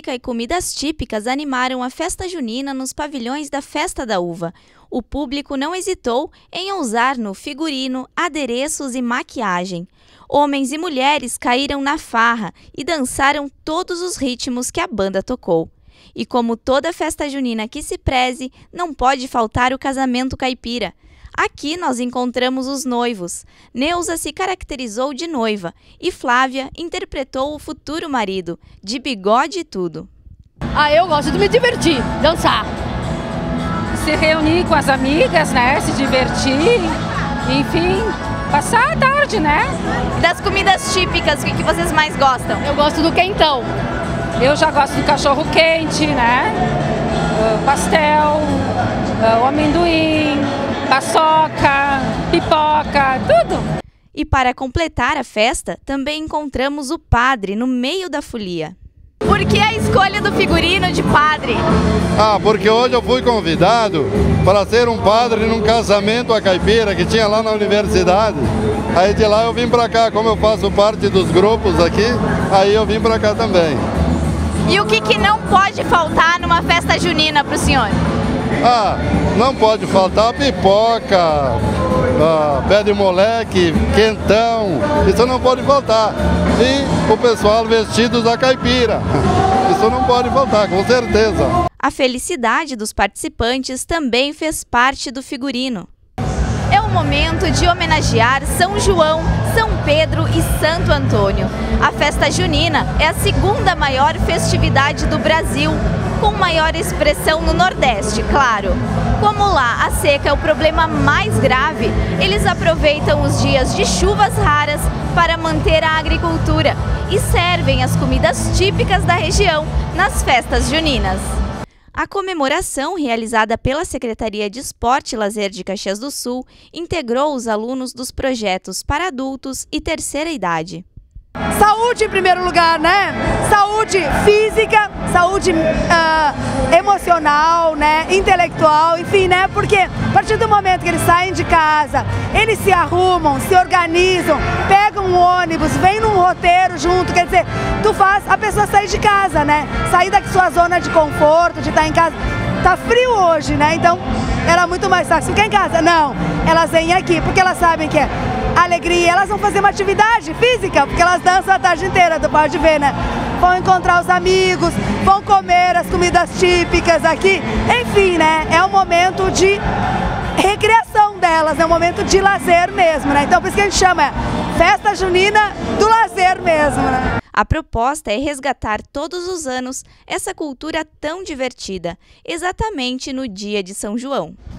música e comidas típicas animaram a festa junina nos pavilhões da Festa da Uva. O público não hesitou em ousar no figurino, adereços e maquiagem. Homens e mulheres caíram na farra e dançaram todos os ritmos que a banda tocou. E como toda festa junina que se preze, não pode faltar o casamento caipira. Aqui nós encontramos os noivos. Neuza se caracterizou de noiva e Flávia interpretou o futuro marido, de bigode e tudo. Eu gosto de me divertir, dançar. Se reunir com as amigas, né? Se divertir, enfim, passar a tarde, né? Das comidas típicas, o que vocês mais gostam? Eu gosto do quentão. Eu já gosto do cachorro quente, né? Pastel, o amendoim, paçoca, pipoca, tudo. E para completar a festa, também encontramos o padre no meio da folia. Por que a escolha do figurino de padre? Porque hoje eu fui convidado para ser um padre num casamento a caipira que tinha lá na universidade. Aí de lá eu vim para cá, como eu faço parte dos grupos aqui, aí eu vim para cá também. E o que não pode faltar numa festa junina para o senhor? Não pode faltar pipoca, pé de moleque, quentão, isso não pode faltar. E o pessoal vestido da caipira, isso não pode faltar, com certeza. A felicidade dos participantes também fez parte do figurino. É o momento de homenagear São João, São Pedro e Santo Antônio. A festa junina é a segunda maior festividade do Brasil, com maior expressão no Nordeste, claro. Como lá a seca é o problema mais grave, eles aproveitam os dias de chuvas raras para manter a agricultura e servem as comidas típicas da região nas festas juninas. A comemoração, realizada pela Secretaria de Esporte e Lazer de Caxias do Sul, integrou os alunos dos projetos para adultos e terceira idade. Saúde em primeiro lugar, né? Saúde física, saúde emocional, né? Intelectual, enfim, né? Porque a partir do momento que eles saem de casa, eles se arrumam, se organizam, pegam um ônibus, vêm num roteiro junto, quer dizer, tu faz a pessoa sair de casa, né? Sair da sua zona de conforto, de estar em casa. Tá frio hoje, né? Então era muito mais fácil ficar em casa. Não, elas vêm aqui porque elas sabem que é alegria, elas vão fazer uma atividade física, porque elas dançam a tarde inteira, tu pode ver, né? Vão encontrar os amigos, vão comer as comidas típicas aqui, enfim, né? É um momento de recreação delas, é um momento de lazer mesmo, né? Então por isso que a gente chama Festa Junina do lazer mesmo, né? A proposta é resgatar todos os anos essa cultura tão divertida, exatamente no dia de São João.